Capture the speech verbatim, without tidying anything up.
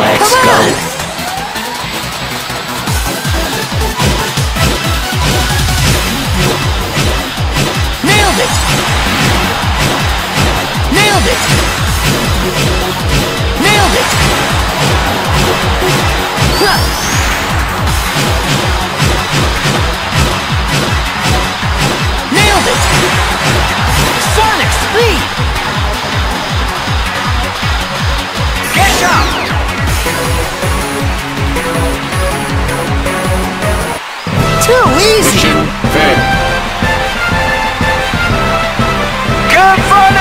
Let's Come go. on. Nailed it! Nailed it! Nailed it! Huh. Nailed it! Sonic speed! Get up! Too easy! Fair. Good fun!